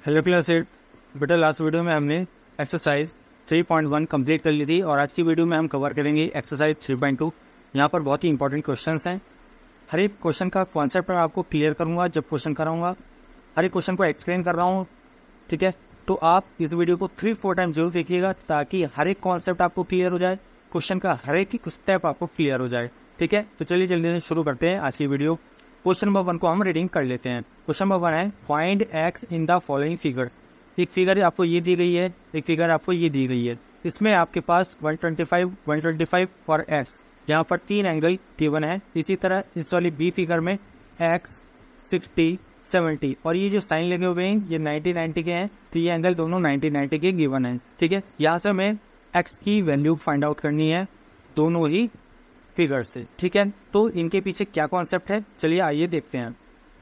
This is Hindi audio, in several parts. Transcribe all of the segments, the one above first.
हेलो क्लास 8 बेटा, लास्ट वीडियो में हमने एक्सरसाइज 3.1 कंप्लीट कर ली थी और आज की वीडियो में हम कवर करेंगे एक्सरसाइज 3.2। यहाँ पर बहुत ही इंपॉर्टेंट क्वेश्चंस हैं। हर एक क्वेश्चन का कॉन्सेप्ट मैं आपको क्लियर करूँगा जब क्वेश्चन कराऊँगा। हर एक क्वेश्चन को एक्सप्लेन कर रहा हूँ, ठीक है। तो आप इस वीडियो को 3-4 टाइम जरूर देखिएगा ताकि हर एक कॉन्सेप्ट आपको क्लियर हो जाए, क्वेश्चन का हर एक स्टेप आपको क्लियर हो जाए, ठीक है। तो चलिए जल्दी से शुरू करते हैं आज की वीडियो। क्वेश्चन नंबर 1 को हम रीडिंग कर लेते हैं। क्वेश्चन नंबर 1 है find X in the following figures. एक फिगर आपको ये दी गई है, एक फिगर आपको ये दी गई है। इसमें आपके पास 125 फॉर एक्स, यहाँ पर 3 एंगल गिवन है। इसी तरह इस वाली बी फिगर में एक्स 60 70 और ये जो साइन लगे हुए हैं ये 90 के हैं, तो ये एंगल दोनों 90 के गिवन हैं, ठीक है। यहाँ से हमें एक्स की वैल्यू फाइंड आउट करनी है दोनों ही फिगर से, ठीक है। तो इनके पीछे क्या कॉन्सेप्ट है, चलिए आइए देखते हैं।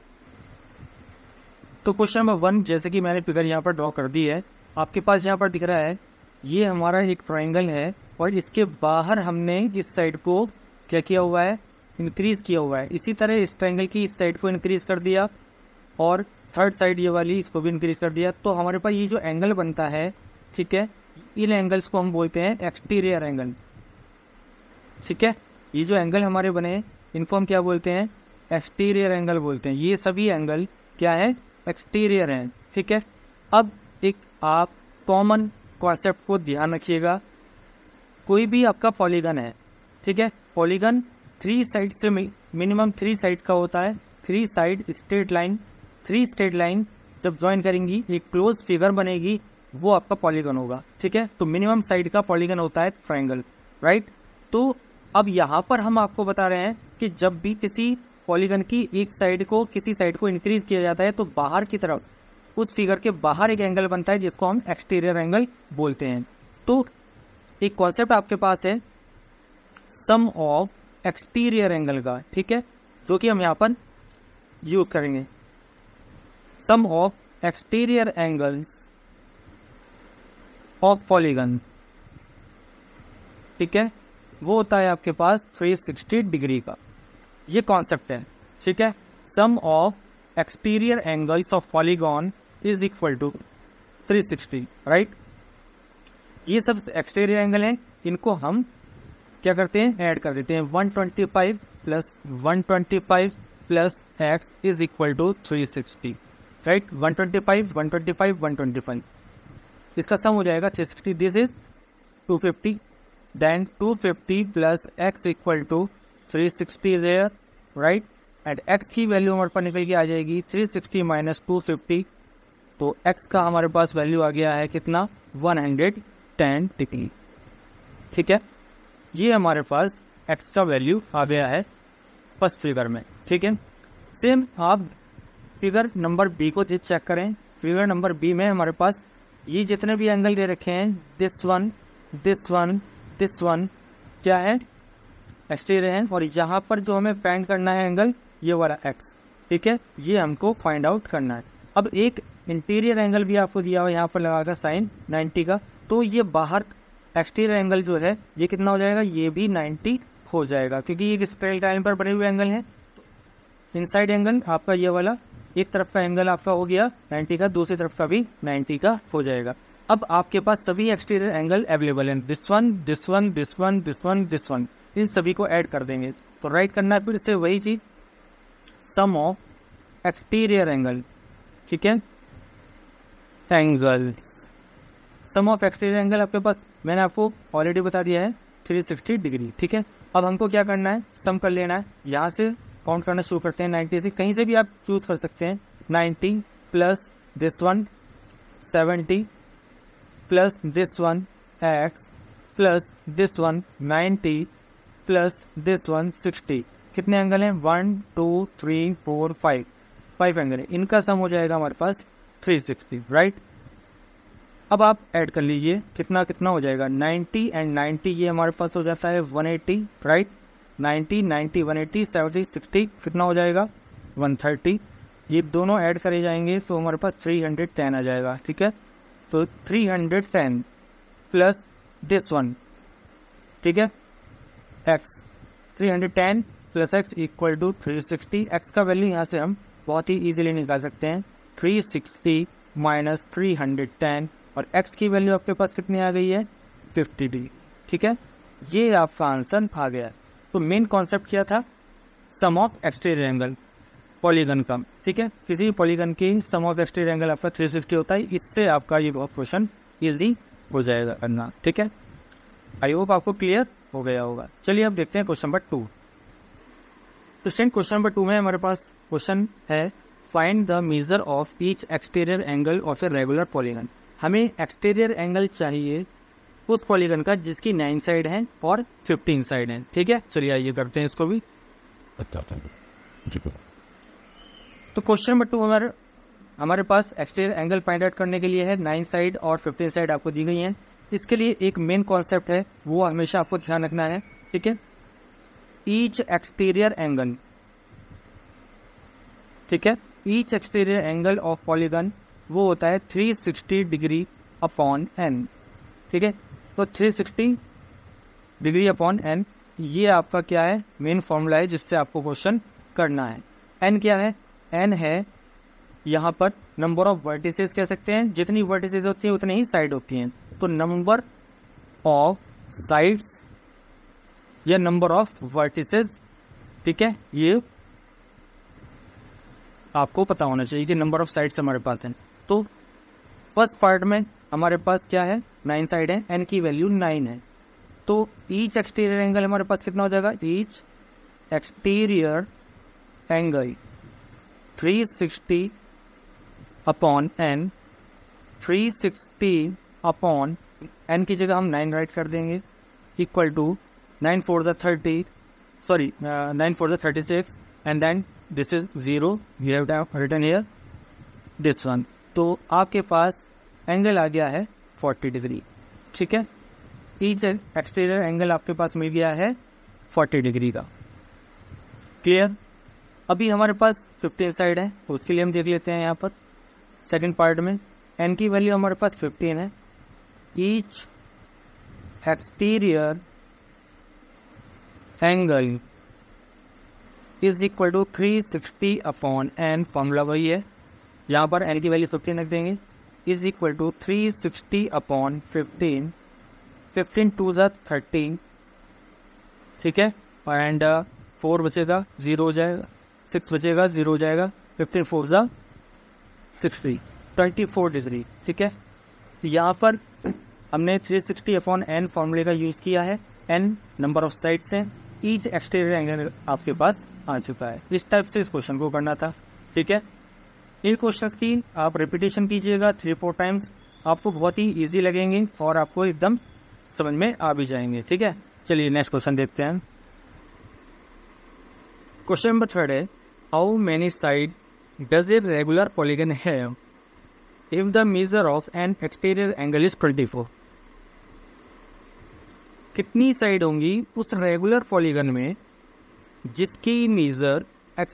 तो क्वेश्चन नंबर 1, जैसे कि मैंने फिगर यहाँ पर ड्रॉ कर दी है, आपके पास यहाँ पर दिख रहा है ये हमारा एक ट्रायंगल है और इसके बाहर हमने इस साइड को क्या किया हुआ है, इंक्रीज़ किया हुआ है। इसी तरह इस ट्रायंगल की इस साइड को इंक्रीज़ कर दिया और थर्ड साइड ये वाली इसको भी इंक्रीज़ कर दिया। तो हमारे पास ये जो एंगल बनता है, ठीक है, इन एंगल्स को हम बोलते हैं एक्सटीरियर एंगल, ठीक है। ये जो एंगल हमारे बने इनको हम क्या बोलते हैं, एक्सटीरियर एंगल बोलते हैं। ये सभी एंगल क्या है, एक्सटीरियर हैं, ठीक है। अब एक आप कॉमन कॉन्सेप्ट को ध्यान रखिएगा। कोई भी आपका पॉलीगन है, ठीक है, पॉलीगन 3 साइड से मिनिमम 3 साइड का होता है। 3 side straight line, 3 straight line जब ज्वाइन करेंगी एक क्लोज फिगर बनेगी, वो आपका पॉलीगन होगा, ठीक है। तो मिनिमम साइड का पॉलीगन होता है ट्रायंगल, राइट। तो अब यहाँ पर हम आपको बता रहे हैं कि जब भी किसी पॉलीगन की एक साइड को किसी साइड को इंक्रीज किया जाता है तो बाहर की तरफ उस फिगर के बाहर एक एंगल बनता है जिसको हम एक्सटीरियर एंगल बोलते हैं। तो एक कॉन्सेप्ट आपके पास है सम ऑफ एक्सटीरियर एंगल का, ठीक है, जो कि हम यहाँ पर यूज करेंगे। Sum of exterior angles of polygon, ठीक है, वो होता है आपके पास 360 डिग्री का। ये कॉन्सेप्ट है, ठीक है। Sum of exterior angles of polygon is equal to 360, right. ये सब एक्सटीरियर एंगल हैं, इनको हम क्या करते हैं, ऐड कर देते हैं। 125 plus 125 plus X is equal to 360, right. 125 125 125 इसका सम हो जाएगा 360। This is 250, then 250 plus x equal to 360 there, right, and x की वैल्यू हमारे पास निकल के आ जाएगी 360 माइनस 250। तो x का हमारे पास वैल्यू आ गया है कितना, 110 डिग्री, ठीक है। ये हमारे पास x का वैल्यू आ गया है फर्स्ट फिगर में, ठीक है। सेम आप फिगर नंबर बी को चेक करें। फिगर नंबर बी में हमारे पास ये जितने भी एंगल दे रखे हैं, this one this one this one क्या है, एक्सटीरियर है, और यहाँ पर जो हमें फाइंड करना है एंगल ये वाला एक्स, ठीक है, ये हमको फाइंड आउट करना है। अब एक इंटीरियर एंगल भी आपको दिया हुआ है यहाँ पर लगाकर साइन 90 का, तो ये बाहर एक्सटीरियर एंगल जो है ये कितना हो जाएगा, ये भी 90 हो जाएगा क्योंकि ये स्ट्रेट लाइन पर बने हुए एंगल हैं। इनसाइड एंगल आपका ये वाला एक तरफ का एंगल आपका हो गया 90 का, दूसरी तरफ का भी 90 का हो जाएगा। अब आपके पास सभी एक्सटीरियर एंगल अवेलेबल हैं, this one this one this one this one this one, इन सभी को ऐड कर देंगे। तो राइट करना है फिर से वही चीज़, सम ऑफ एक्सटीरियर एंगल, ठीक है, angle sum of exterior angle आपके पास मैंने आपको ऑलरेडी बता दिया है 360 डिग्री, ठीक है। अब हमको क्या करना है, सम कर लेना है। यहाँ से काउंट करना शुरू करते हैं 90 से, कहीं से भी आप चूज़ कर सकते हैं। 90 plus this one 70 plus this one X plus this one 90 plus this one 60। कितने एंगल हैं, 1 2 3 4 5 एंगल है, इनका सम हो जाएगा हमारे पास 360, राइट। अब आप ऐड कर लीजिए कितना कितना हो जाएगा, 90 एंड 90 ये हमारे पास हो जाता है 180, राइट। 90 90 180 70 60 कितना हो जाएगा 130। ये दोनों ऐड करे जाएंगे तो हमारे पास 310 आ जाएगा, ठीक है। तो 310 प्लस दिस वन, ठीक है, X 310 plus X equal to 360। X का वैल्यू यहाँ से हम बहुत ही इजीली निकाल सकते हैं। 360 माइनस 310 और x की वैल्यू आपके पास कितनी आ गई है 50 डिग्री। ठीक है, ये आपका आंसर आ गया। तो मेन कॉन्सेप्ट क्या था, sum of exterior angle polygon का। ठीक है, किसी भी पॉलीगन की सम ऑफ एक्सटीरियर एंगल आपका 360 होता है। इससे आपका ये बहुत क्वेश्चन ईजी हो जाएगा करना। ठीक है, आई होप आपको क्लियर हो गया होगा। चलिए अब देखते हैं क्वेश्चन नंबर 2। तो स्टूडेंट क्वेश्चन नंबर 2 में हमारे पास क्वेश्चन है find the measure of each exterior angle of a regular polygon. हमें एक्सटीरियर एंगल चाहिए उस पॉलीगन का जिसकी 9 साइड हैं और 15 साइड हैं। ठीक है, चलिए आइए करते हैं इसको भी। तो क्वेश्चन नंबर 2 हमारे पास एक्सटीरियर एंगल फाइंड आउट करने के लिए है। 9 साइड और 15 साइड आपको दी गई हैं। इसके लिए एक मेन कॉन्सेप्ट है, वो हमेशा आपको ध्यान रखना है। ठीक है, ईच एक्सटीरियर एंगल, ठीक है, each exterior angle of polygon वो होता है 360 डिग्री अपॉन एन। ठीक है, तो 360 डिग्री अपॉन एन ये आपका क्या है, मेन फॉर्मूला है जिससे आपको क्वेश्चन करना है। एन क्या है, एन है यहाँ पर नंबर ऑफ वर्टिसेस कह सकते हैं, जितनी वर्टिसेस होती हैं उतनी ही साइड होती हैं। तो नंबर ऑफ साइड्स या नंबर ऑफ वर्टिसेस, ठीक है, ये आपको पता होना चाहिए कि नंबर ऑफ साइड्स हमारे पास हैं। तो फर्स्ट पार्ट में हमारे पास क्या है, 9 साइड है, एन की वैल्यू 9 है। तो ईच एक्सटीरियर एंगल हमारे पास कितना हो जाएगा, each exterior angle 360 upon N, 360 upon N की जगह हम 9 राइट कर देंगे, equal to 9 4 the 30, sorry 9 4 the 36 and then this is 0, we have written here this one. तो आपके पास एंगल आ गया है 40 डिग्री। ठीक है, ईच एक्सटीरियर एंगल आपके पास मिल गया है 40 डिग्री का। क्लियर। अभी हमारे पास 15 साइड है, उसके लिए हम देख लेते हैं यहाँ पर सेकंड पार्ट में। एन की वैल्यू हमारे पास 15 है। Each exterior angle is equal to 360 upon N, formula वही है, यहाँ पर एन की वैल्यू 15 रख देंगे, इज इक्वल टू 360 अपॉन 15, 15 2 ज़ा 30, ठीक है, एंड 4 बचेगा 0 हो जाएगा, 6 बचेगा 0 हो जाएगा, 15 4 ज़ा 60, 24 डिग्री। ठीक है, यहाँ पर हमने 360 अपॉन एन फॉर्मूले का यूज़ किया है। एन नंबर ऑफ साइड्स हैं, ईच एक्सटीरियर एंगल आपके पास आ चुका है। इस टाइप से इस क्वेश्चन को करना था। ठीक है, इन क्वेश्चंस की आप रिपीटेशन कीजिएगा 3-4 टाइम्स, आपको बहुत ही इजी लगेंगे और आपको एकदम समझ में आ भी जाएंगे। ठीक है, चलिए नेक्स्ट क्वेश्चन देखते हैं। क्वेश्चन नंबर 3 है how many side does a regular polygon have if the measure of an exterior angle is 24। कितनी साइड होंगी उस रेगुलर पॉलीगन में जिसकी मेजर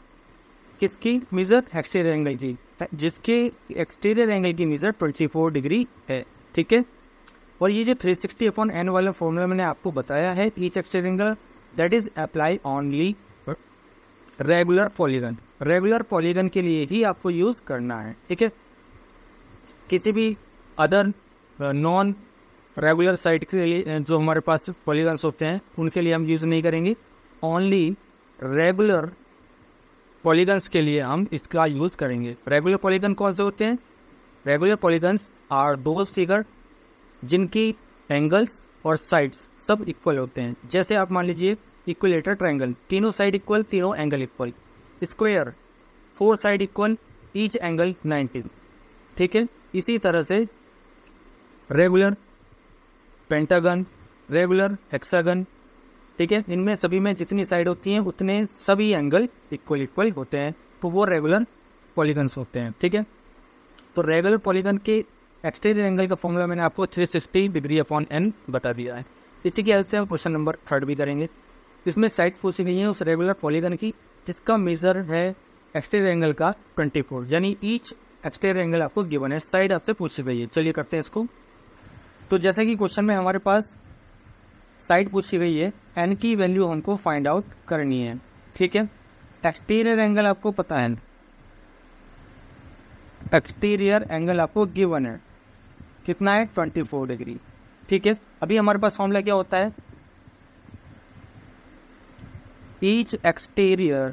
एक्सटीरियर एंगल की, जिसके एक्सटीरियर एंगल की मेजर 24 डिग्री है। ठीक है, और ये जो 360 अपॉन एन वाला फॉर्मूला मैंने आपको बताया है, each exterior angle that is apply only regular polygon, regular polygon के लिए ही आपको यूज़ करना है। ठीक है, किसी भी अदर नॉन रेगुलर साइड के लिए जो हमारे पास पॉलीगन्स होते हैं उनके लिए हम यूज़ नहीं करेंगे, ओनली रेगुलर पॉलीगन्स के लिए हम इसका यूज़ करेंगे। रेगुलर पॉलीगन कौन से होते हैं, regular polygons are those figure जिनकी एंगल्स और साइड्स सब इक्वल होते हैं। जैसे आप मान लीजिए इक्विलेटर ट्रायंगल, तीनों साइड इक्वल, तीनों angle equal. Square 4 side equal, each angle 90। ठीक है, इसी तरह से रेगुलर पेंटागन, रेगुलर हेक्सागन, ठीक है, इनमें सभी में जितनी साइड होती हैं उतने सभी एंगल इक्वल होते हैं, तो वो रेगुलर पॉलीगन्स होते हैं। ठीक है, तो रेगुलर पॉलीगन के एक्सटीरियर एंगल का फॉर्मूला मैंने आपको 360 डिग्री अपॉन एन बता दिया है। इसी की हेल्प से हम क्वेश्चन नंबर 3 भी करेंगे। इसमें साइड पूछी गई है उस रेगुलर पॉलीगन की जिसका मेजर है एक्सटीरियर एंगल का 24, यानी ईच एक्सटीरियर एंगल आपको गिवन है, साइड आपसे पूछी गई है। चलिए करते हैं इसको। तो जैसे कि क्वेश्चन में हमारे पास साइड पूछी गई है, एन की वैल्यू हमको फाइंड आउट करनी है। ठीक है, एक्सटीरियर एंगल आपको पता है एक्सटीरियर एंगल आपको गिवन है, कितना है 24 डिग्री। ठीक है, अभी हमारे पास फॉर्मूला क्या होता है, each exterior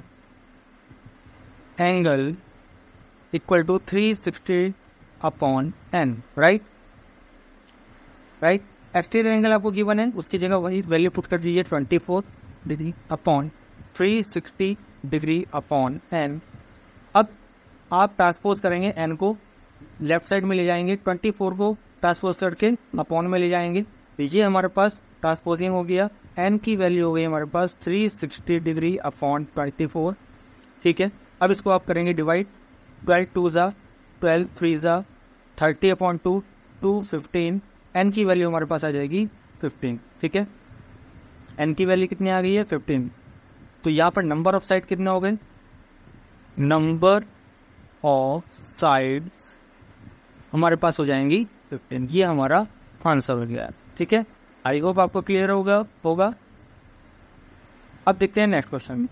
angle equal to 360 upon n, right. Exterior angle आपको गिवन है, उसकी जगह वही वैल्यू पुट कर दीजिए 24 degree upon 360 degree upon n। अब आप ट्रांसपोज करेंगे n को, लेफ्ट साइड में ले जाएंगे, 24 को ट्रांसपोज करके अपॉन में ले जाएंगे, ये हमारे पास ट्रांसपोजिंग हो गया, n की वैल्यू हो गई हमारे पास 360 डिग्री अपॉन 24। ठीक है, अब इसको आप करेंगे डिवाइड, 12 2 ज़ा 12, 3 ज़ा 30 अपॉन 2, 215, n की वैल्यू हमारे पास आ जाएगी 15। ठीक है, n की वैल्यू कितनी आ गई है 15। तो यहाँ पर नंबर ऑफ साइड कितने हो गए, नंबर ऑफ साइड हमारे पास हो जाएंगी 15। ये हमारा आंसर हो गया। ठीक है, आई होप आपको क्लियर होगा। अब देखते हैं नेक्स्ट क्वेश्चन।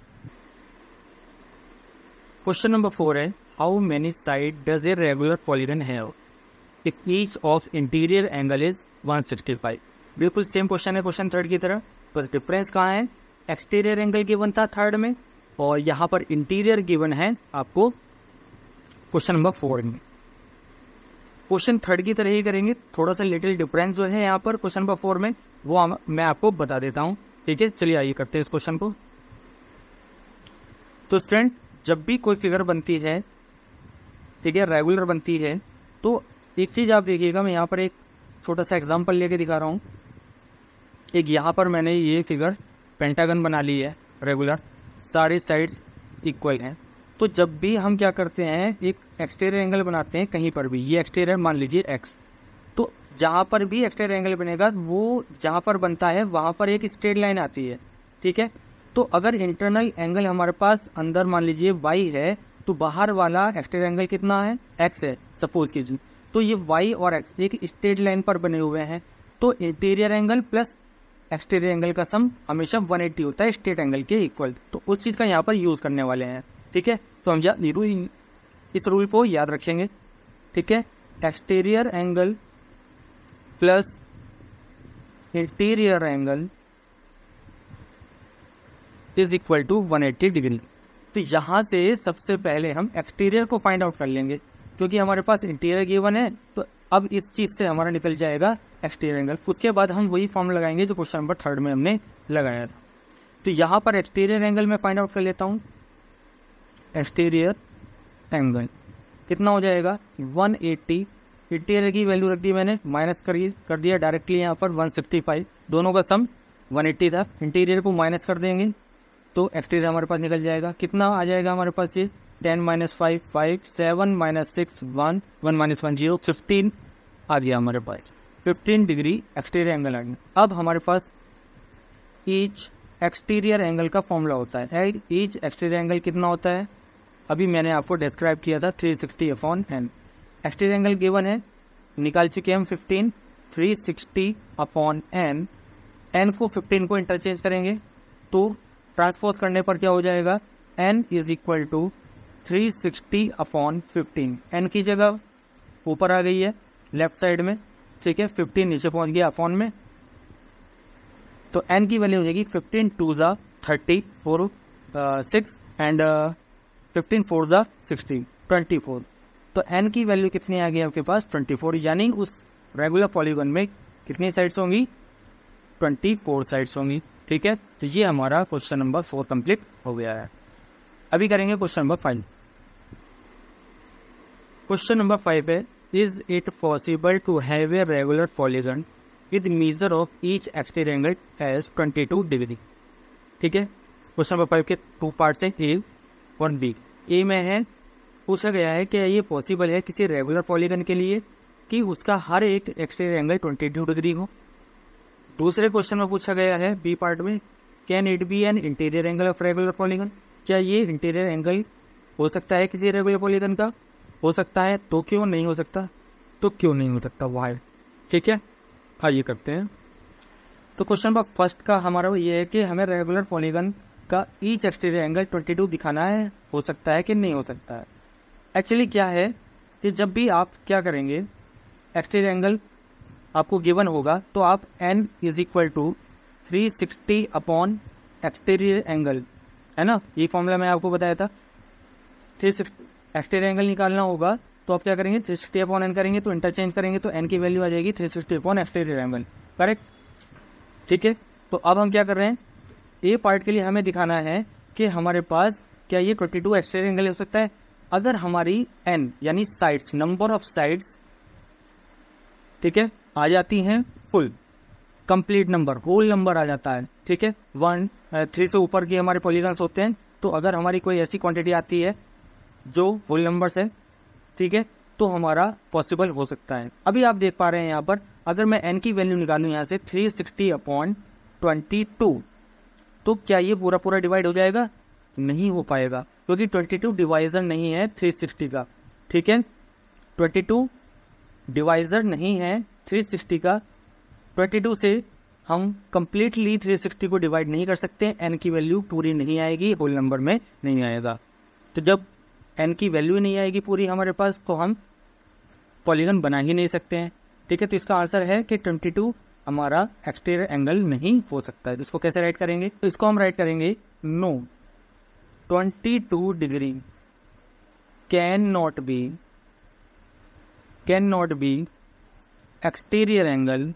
क्वेश्चन नंबर 4 है, how many side does a regular polygon have if each of interior angle is 165। बिल्कुल सेम क्वेश्चन है क्वेश्चन थर्ड की तरह, बस डिफरेंस कहाँ है, एक्सटीरियर एंगल गिवन था थर्ड में और यहाँ पर इंटीरियर गिवन है आपको क्वेश्चन नंबर 4 में। क्वेश्चन थर्ड की तरह ही करेंगे, थोड़ा सा लिटिल डिफरेंस जो है यहाँ पर क्वेश्चन नंबर 4 में वो मैं आपको बता देता हूँ। ठीक है, चलिए आइए करते हैं इस क्वेश्चन को। तो स्टूडेंट, जब भी कोई फिगर बनती है, ठीक है, रेगुलर बनती है, तो एक चीज़ आप देखिएगा, मैं यहाँ पर एक छोटा सा एग्जांपल लेके दिखा रहा हूँ। एक यहाँ पर मैंने ये फिगर पेंटागन बना ली है रेगुलर, सारे साइड्स इक्वल हैं। तो जब भी हम क्या करते हैं, एक एक्सटीरियर एंगल बनाते हैं कहीं पर भी, ये एक्सटीरियर मान लीजिए x, तो जहाँ पर भी एक्सटीरियर एंगल बनेगा वो जहाँ पर बनता है वहाँ पर एक स्ट्रेट लाइन आती है। ठीक है, तो अगर इंटरनल एंगल हमारे पास अंदर मान लीजिए y है, तो बाहर वाला एक्सटीरियर एंगल कितना है, x है सपोज कीजिए। तो ये y और x एक स्ट्रेट लाइन पर बने हुए हैं, तो interior angle plus exterior angle का सम हमेशा 180 होता है स्ट्रेट एंगल के इक्वल। तो उस चीज़ का यहाँ पर यूज़ करने वाले हैं। ठीक है, तो हम इस रूल को याद रखेंगे। ठीक है, exterior angle plus interior angle is equal to 180 degree. तो यहाँ से सबसे पहले हम एक्सटीरियर को फाइंड आउट कर लेंगे, क्योंकि हमारे पास इंटीरियर गिवन है, तो अब इस चीज़ से हमारा निकल जाएगा एक्सटीरियर एंगल। उसके बाद हम वही फॉर्मूला लगाएंगे जो क्वेश्चन नंबर थर्ड में हमने लगाया था। तो यहाँ पर एक्सटीरियर एंगल में फाइंड आउट कर लेता हूँ। एक्सटीरियर एंगल कितना हो जाएगा 180, इंटीरियर की वैल्यू रख दी मैंने, माइनस कर दिया डायरेक्टली यहाँ पर 165, दोनों का सम 180 था, इंटीरियर को माइनस कर देंगे तो एक्सटीरियर हमारे पास निकल जाएगा। कितना आ जाएगा हमारे पास ये 10 - 5 5 7 - 6 1 1 - 1 0 15 आ गया हमारे पास, 15 डिग्री एक्सटीरियर एंगल आ गया। अब हमारे पास ईच एक्सटीरियर एंगल का फॉर्मूला होता है। ईच एक्सटीरियर एंगल कितना होता है, अभी मैंने आपको डिस्क्राइब किया था 360 upon n। Exterior angle given है, निकाल चुके हम 15, 360 अपॉन n, n को 15 को इंटरचेंज करेंगे तो ट्रांसपोज करने पर क्या हो जाएगा, n is equal to 360 upon 15। n की जगह ऊपर आ गई है लेफ्ट साइड में, ठीक है, 15 नीचे पहुंच गया अपॉन में, तो n की वैल्यू हो जाएगी 15 2 ज़ा 30 4 6 एंड 15 4 ज़ा 60 24। तो n की वैल्यू कितनी आ गई आपके पास 24, यानी उस रेगुलर पॉलीगन में कितनी साइड्स होंगी 24 साइड्स होंगी। ठीक है, तो ये हमारा क्वेश्चन नंबर 4 कंप्लीट हो गया है। अभी करेंगे क्वेश्चन नंबर 5। क्वेश्चन नंबर 5 है, is it possible to have a regular polygon with measure of each exterior angle as 22 degree. ठीक है, क्वेश्चन नंबर 5 के 2 पार्ट्स हैं, ए और बी। ए में है पूछा गया है कि ये पॉसिबल है किसी रेगुलर पॉलीगन के लिए कि उसका हर एक एक्सटीरियर एंगल 22 डिग्री हो। दूसरे क्वेश्चन में पूछा गया है बी पार्ट में, can it be an interior angle of regular polygon, क्या ये इंटीरियर एंगल हो सकता है किसी रेगुलर पॉलीगन का, हो सकता है, तो क्यों नहीं हो सकता, तो क्यों नहीं हो सकता वाई। ठीक है, आइए करते हैं। तो क्वेश्चन नंबर फर्स्ट का हमारा ये है कि हमें रेगुलर पॉलीगन का ईच एक्सटीरियर एंगल 22 दिखाना है, हो सकता है कि नहीं हो सकता है। एक्चुअली क्या है, कि जब भी आप क्या करेंगे, एक्सटीरियर एंगल आपको गिवन होगा तो आप n is equal to 360 upon exterior angle, है ना, ये फॉर्मूला मैं आपको बताया था। 360 एक्सटीरियर एंगल निकालना होगा तो आप क्या करेंगे, 360 अपॉन n करेंगे तो इंटरचेंज करेंगे तो n की वैल्यू आ जाएगी 360 अपॉन एक्सटीरियर एंगल, करेक्ट। ठीक है, तो अब हम क्या कर रहे हैं, ए पार्ट के लिए हमें दिखाना है कि हमारे पास क्या ये 22 एक्सटीरियर एंगल हो सकता है। अगर हमारी n यानी साइड्स, नंबर ऑफ साइड्स, ठीक है, आ जाती हैं full complete number, whole number आ जाता है, ठीक है, 1 3 से ऊपर के हमारे पॉलीगन्स होते हैं, तो अगर हमारी कोई ऐसी क्वांटिटी आती है जो होल नंबर्स है, ठीक है, तो हमारा पॉसिबल हो सकता है। अभी आप देख पा रहे हैं यहाँ पर, अगर मैं n की वैल्यू निकालूँ यहाँ से 360 अपॉन 22, तो क्या ये पूरा पूरा डिवाइड हो जाएगा? नहीं हो पाएगा, क्योंकि 22 डिवाइज़र नहीं है 360 का, ठीक है, 22 डिवाइज़र नहीं है 360 का। 22 से हम कंप्लीटली 360 को डिवाइड नहीं कर सकते, n की वैल्यू पूरी नहीं आएगी, होल नंबर में नहीं आएगा। तो जब n की वैल्यू नहीं आएगी पूरी हमारे पास, तो हम पॉलीगन बना ही नहीं सकते हैं, ठीक है। तो इसका आंसर है कि 22 हमारा एक्सटीरियर एंगल नहीं हो सकता है। इसको कैसे राइट करेंगे? तो इसको हम राइट करेंगे, no 22 degree can not be exterior angle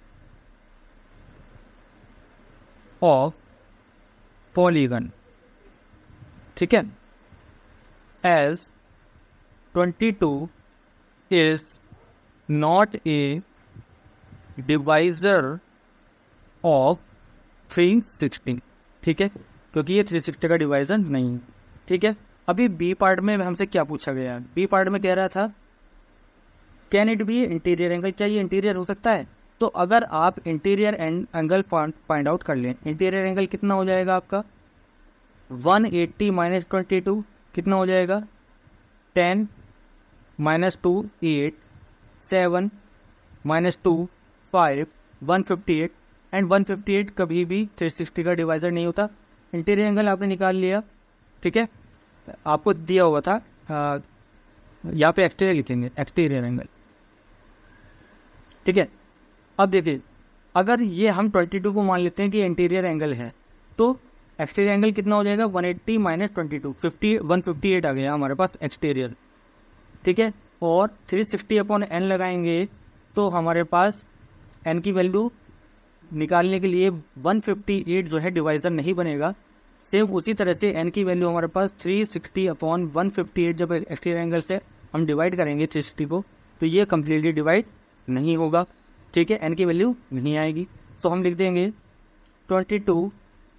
of polygon, ठीक है, as 22 is not a divisor of 360, ठीक है, क्योंकि ये 360 का डिवाइजर नहीं है, ठीक है। अभी बी पार्ट में हमसे क्या पूछा गया है? बी पार्ट में कह रहा था can it be interior angle, चाहिए इंटीरियर हो सकता है। तो अगर आप इंटीरियर एंगल फाइंड आउट कर लें, इंटीरियर एंगल कितना हो जाएगा आपका, 180 माइनस 22 कितना हो जाएगा, 10 माइनस 2 8, 7 माइनस 2 5, 158, एंड 158 कभी भी 360 का डिवाइजर नहीं होता। इंटीरियर एंगल आपने निकाल लिया, ठीक है, आपको दिया हुआ था यहाँ पे एक्सटीरियर लिखेंगे, एक्सटीरियर एंगल, ठीक है। अब देखिए, अगर ये हम 22 को मान लेते हैं कि इंटीरियर एंगल है, तो एक्सटीरियर एंगल कितना हो जाएगा, 180 माइनस 22, 158 आ गया हमारे पास एक्सटीरियर, ठीक है। और 360 अपॉन n लगाएंगे तो हमारे पास n की वैल्यू निकालने के लिए 158 जो है डिवाइज़र नहीं बनेगा। सेम उसी तरह से n की वैल्यू हमारे पास 360 अपॉन 158, जब एक्सटीरियर एंगल से हम डिवाइड करेंगे 360 को, तो ये कम्प्लीटली डिवाइड नहीं होगा, ठीक है, n की वैल्यू नहीं आएगी। तो हम लिख देंगे 22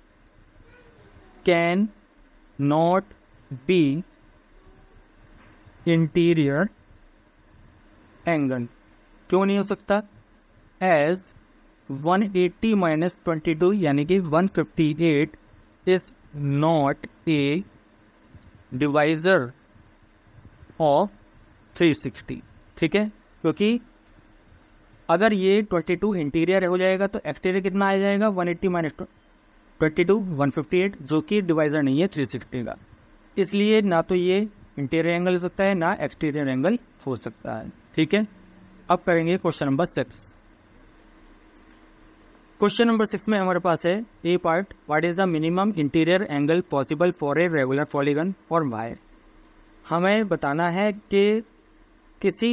can not be interior angle, क्यों नहीं हो सकता, एज 180 माइनस 22 यानी कि 158 is not a divisor of 360, ठीक है, क्योंकि अगर ये 22 इंटीरियर हो जाएगा तो एक्सटीरियर कितना आ जाएगा, 180 माइनस 22 158, जो कि डिवाइजर नहीं है 360 का। इसलिए ना तो ये इंटीरियर एंगल हो सकता है, ना एक्सटीरियर एंगल हो सकता है, ठीक है। अब करेंगे क्वेश्चन नंबर 6। क्वेश्चन नंबर 6 में हमारे पास है A part, what is the minimum interior angle possible for a regular polygon और वाई। हमें बताना है कि किसी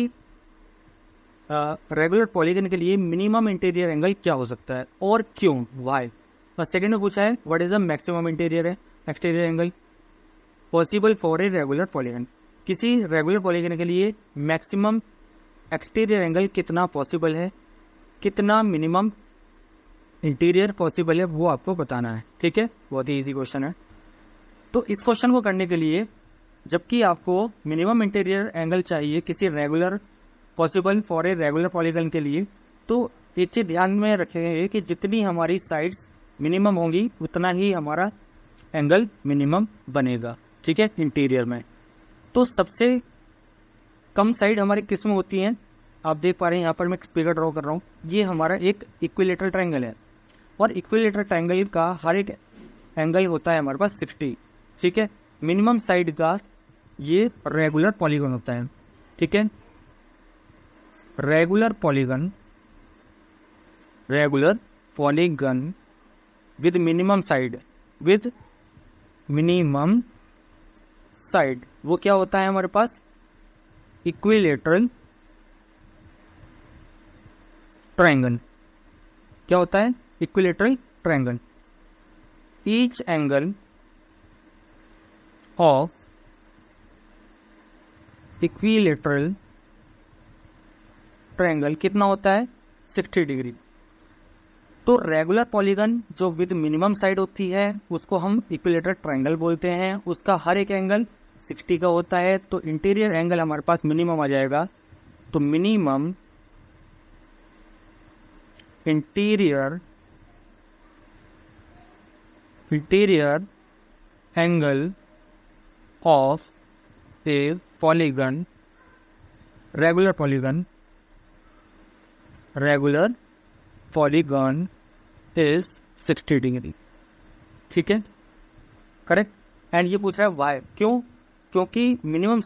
रेगुलर पॉलीगन के लिए मिनिमम इंटीरियर एंगल क्या हो सकता है और क्यों, वाई। बस सेकेंड में पूछा है what is the maximum interior exterior angle possible for a regular polygon, किसी रेगुलर पॉलीगन के लिए मैक्सिमम एक्सटीरियर एंगल कितना पॉसिबल है, कितना मिनिमम इंटीरियर पॉसिबल है, वो आपको बताना है, ठीक है। बहुत ही इजी क्वेश्चन है। तो इस क्वेश्चन को करने के लिए, जबकि आपको मिनिमम इंटीरियर एंगल चाहिए किसी regular possible for a regular polygon के लिए, तो एक चीज़ ध्यान में रखेंगे कि जितनी हमारी साइड्स मिनिमम होंगी उतना ही हमारा एंगल मिनिमम बनेगा, ठीक है, इंटीरियर में। तो सबसे कम साइड हमारी किस में होती हैं, आप देख पा रहे हैं यहाँ पर मैं फिगर ड्रॉ कर रहा हूँ, ये हमारा एक इक्विलेटरल ट्रायंगल है, और इक्विलेटरल ट्रायंगल का हर एक एंगल होता है हमारे पास 60, ठीक है। मिनिमम साइड का ये रेगुलर पॉलीगन होता है, ठीक है। Regular polygon with minimum side, वो क्या होता है हमारे पास? Equilateral triangle. क्या होता है? Equilateral triangle. Each angle of equilateral triangle कितना होता है? 60 डिग्री। तो रेगुलर पॉलीगन जो विद मिनिमम साइड होती है उसको हम इक्विलेटरल ट्रायंगल बोलते हैं। उसका हर एक एंगल 60 का होता है। तो इंटीरियर एंगल हमारे पास मिनिमम आ जाएगा। तो minimum interior angle of a polygon, regular polygon is 60 degree. ठीक है, करेक्ट। एंड ये पूछ रहा है वाई, क्यों? क्योंकि मिनिमम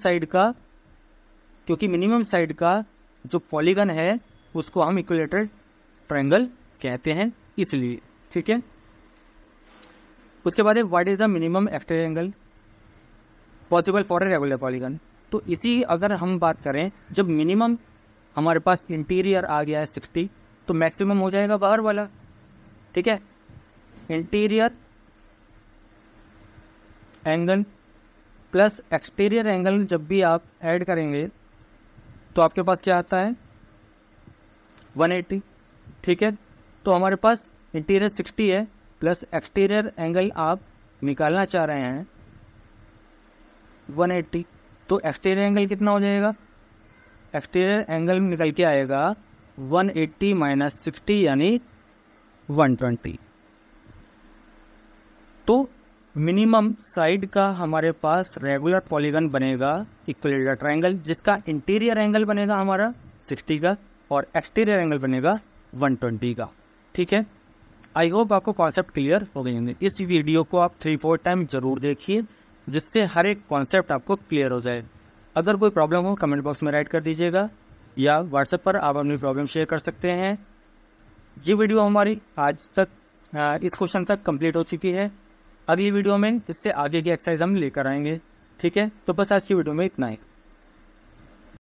साइड का जो पॉलीगन है उसको हम इक्विलेटरल ट्रायंगल कहते हैं, इसलिए। ठीक है, उसके बाद what is the minimum exterior angle possible for a regular polygon. तो इसी अगर हम बात करें, जब मिनिमम हमारे पास इंटीरियर आ गया है 60, तो मैक्सिमम हो जाएगा बाहर वाला। ठीक है, interior angle plus exterior angle जब भी आप ऐड करेंगे तो आपके पास क्या आता है? 180। ठीक है, तो हमारे पास इंटीरियर 60 है प्लस एक्सटीरियर एंगल आप निकालना चाह रहे हैं 180। तो एक्सटीरियर एंगल कितना हो जाएगा? एक्सटीरियर एंगल निकल के आएगा 180 माइनस 60 यानी 120। तो मिनिमम साइड का हमारे पास रेगुलर पॉलीगन बनेगा इक्विलेटरल ट्रायंगल, जिसका इंटीरियर एंगल बनेगा हमारा 60 का और एक्सटीरियर एंगल बनेगा 120 का। ठीक है, आई होप आपको कॉन्सेप्ट क्लियर हो गए होंगे। इस वीडियो को आप 3-4 टाइम ज़रूर देखिए, जिससे हर एक कॉन्सेप्ट आपको क्लियर हो जाए। अगर कोई प्रॉब्लम हो कमेंट बॉक्स में राइट कर दीजिएगा या व्हाट्सएप पर आप अपनी प्रॉब्लम शेयर कर सकते हैं। ये वीडियो हमारी आज तक इस क्वेश्चन तक कंप्लीट हो चुकी है। अगली वीडियो में इससे आगे की एक्सरसाइज हम लेकर आएंगे। ठीक है, तो बस आज की वीडियो में इतना ही।